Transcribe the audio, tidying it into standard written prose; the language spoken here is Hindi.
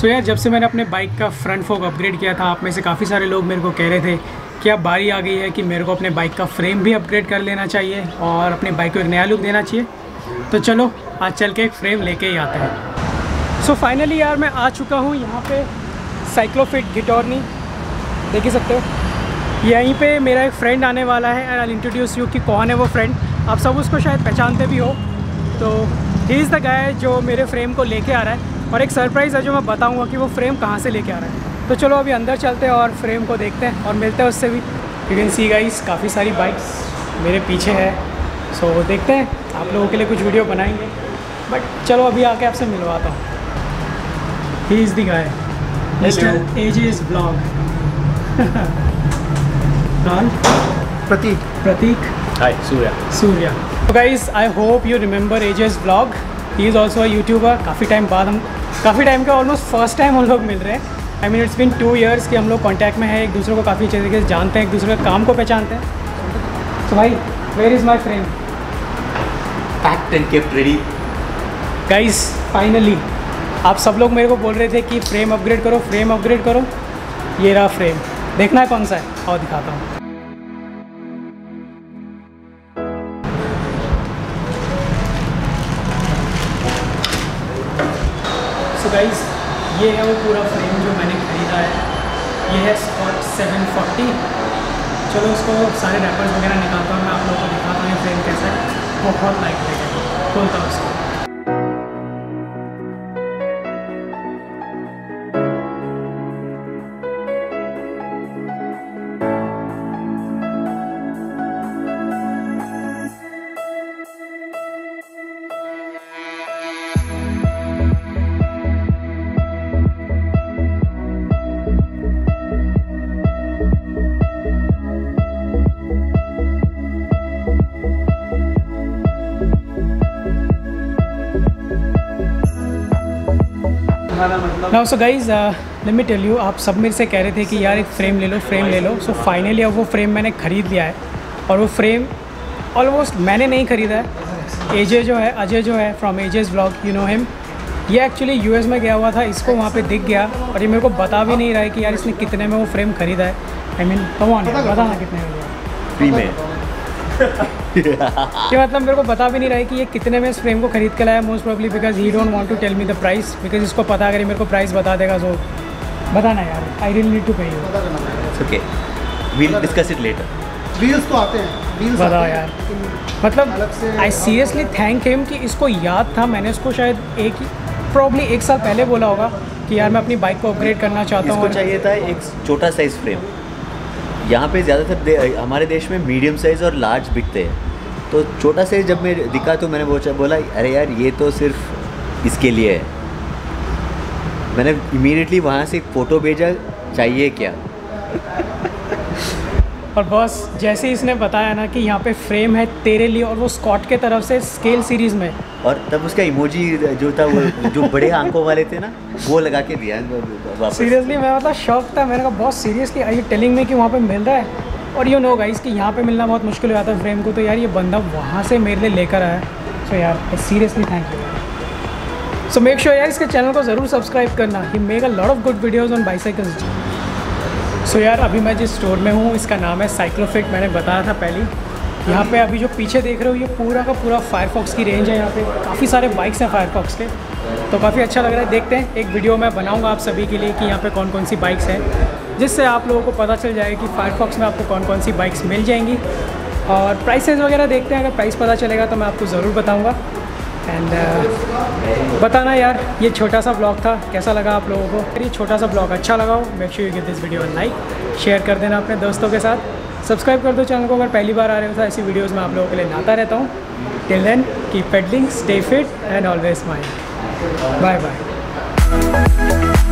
तो यार जब से मैंने अपने बाइक का फ्रंट फोक अपग्रेड किया था, आप में से काफ़ी सारे लोग मेरे को कह रहे थे कि अब बारी आ गई है कि मेरे को अपने बाइक का फ्रेम भी अपग्रेड कर लेना चाहिए और अपने बाइक को एक नया लुक देना चाहिए। तो चलो आज चल के एक फ्रेम लेके ही आते हैं। सो फाइनली यार मैं आ चुका हूँ यहाँ पे साइक्लोफिट गिटॉर्नी, देख ही सकते हो। यहीं पे मेरा एक फ्रेंड आने वाला है and I will introduce you कि कौन है वो फ्रेंड। आप सब उसको शायद पहचानते भी हो। तो ही इज़ द गाय जो मेरे फ्रेम को लेके आ रहा है और एक सरप्राइज़ है जो मैं बताऊंगा कि वो फ्रेम कहाँ से लेके आ रहा है। तो चलो अभी अंदर चलते हैं और फ्रेम को देखते हैं और मिलते हैं उससे भी। यू कैन सी गाइस काफ़ी सारी बाइक्स मेरे पीछे है। सो देखते हैं, आप लोगों के लिए कुछ वीडियो बनाएंगे, बट चलो अभी आके आपसे मिलवाता हूँ। He is the guy mister AJ's blog. Prateek hi Surya. तो guys I hope you remember AJ's blog. He is also a YouTuber. काफ़ी टाइम के ऑलमोस्ट फर्स्ट टाइम हम लोग मिल रहे हैं। I mean it's been 2 years कि हम लोग कॉन्टैक्ट में हैं, एक दूसरे को काफ़ी अच्छे तरीके से जानते हैं, एक दूसरे के काम को पहचानते हैं। तो भाई where is my frame? Packed and kept ready. Guys finally आप सब लोग मेरे को बोल रहे थे कि फ्रेम अपग्रेड करो। ये रहा फ्रेम। देखना है कौन सा है, और दिखाता हूँ। तो गाइस ये है वो पूरा फ्रेम जो मैंने ख़रीदा है। ये है स्कॉट 740। चलो उसको सारे रैपर्स वगैरह निकालता हूँ, मैं आप लोगों को दिखाता हूँ ये फ्रेम कैसा है। बहुत लाइट है, खोलता हूँ उसको। Now so guys let me tell you, आप सब मेरे से कह रहे थे कि यार एक फ्रेम ले लो। सो फाइनली अब वो फ्रेम मैंने ख़रीद लिया है और वो फ्रेम ऑलमोस्ट मैंने नहीं ख़रीदा है। अजय जो है from AJ's blog, you know him. ये एक्चुअली यूएस में गया हुआ था, इसको वहाँ पे दिख गया और ये मेरे को बता भी नहीं रहा है कि यार इसने कितने में वो फ्रेम ख़रीदा है। आई मीन कम ऑन, बताना कितने में लिया? फ्री में। कि मतलब मेरे को बता भी नहीं रहा है कि ये कितने में इस फ्रेम को खरीद के लाया। Most probably because he don't want to tell me the price, because इसको पता अगर मेरे को प्राइस बता देगा तो बताना यार, I really need to pay you. Okay, we will discuss it later. Deals तो आते हैं, डील्स बताओ यार। मतलब आई सीरियसली थैंक हिम कि इसको याद था। मैंने उसको शायद प्रॉब्ली 1 साल पहले बोला होगा कि यार मैं अपनी बाइक को अपग्रेड करना चाहता हूँ। इसको चाहिए था एक छोटा साइज़ फ्रेम। यहाँ पे ज़्यादातर हमारे देश में मीडियम साइज़ और लार्ज बिकते हैं, तो छोटा साइज़ जब मैं दिखा तो मैंने बोला अरे यार ये तो सिर्फ इसके लिए है। मैंने इमीडिएटली वहाँ से एक फ़ोटो भेजा, चाहिए क्या। और बॉस जैसे ही इसने बताया ना कि यहाँ पे फ्रेम है तेरे लिए और वो स्कॉट के तरफ से स्केल सीरीज़ में, और तब उसका इमोजी जो था वो जो बड़े आंखों वाले थे ना, वो लगा के दिया वापस। सीरियसली मैं मतलब शॉक था। मैंने कहा boss seriously I you telling me कि वहाँ पे मिल रहा है? और यू नो गाइस कि यहाँ पे मिलना बहुत मुश्किल हो जाता है फ्रेम को, तो यार ये बंदा वहाँ से मेरे लिए लेकर आया। सो यार seriously thank you. So make sure यार इसके चैनल को ज़रूर सब्सक्राइब करना। He make a lot of good videos on bicycles. So यार अभी मैं जिस स्टोर में हूँ इसका नाम है साइक्लोफिट, मैंने बताया था पहले। यहाँ पे अभी जो पीछे देख रहे हो ये पूरा का पूरा फायरफॉक्स की रेंज है। यहाँ पे काफ़ी सारे बाइक्स हैं फायरफॉक्स के, तो काफ़ी अच्छा लग रहा है। देखते हैं, एक वीडियो मैं बनाऊँगा आप सभी के लिए कि यहाँ पे कौन कौन सी बाइक्स हैं, जिससे आप लोगों को पता चल जाएगा कि फायरफॉक्स में आपको कौन कौन सी बाइक्स मिल जाएंगी। और प्राइसेस वगैरह देखते हैं, अगर प्राइस पता चलेगा तो मैं आपको ज़रूर बताऊँगा। एंड बताना यार ये छोटा सा ब्लॉग था, कैसा लगा आप लोगों को? अगर ये छोटा सा ब्लॉग अच्छा लगा हो, make sure you give this video a like, share कर देना अपने दोस्तों के साथ, सब्सक्राइब कर दो चैनल को अगर पहली बार आ रहे हो। तो ऐसी वीडियोस मैं आप लोगों के लिए लाता रहता हूँ। Till then keep pedalling, stay fit and always smile. Bye bye.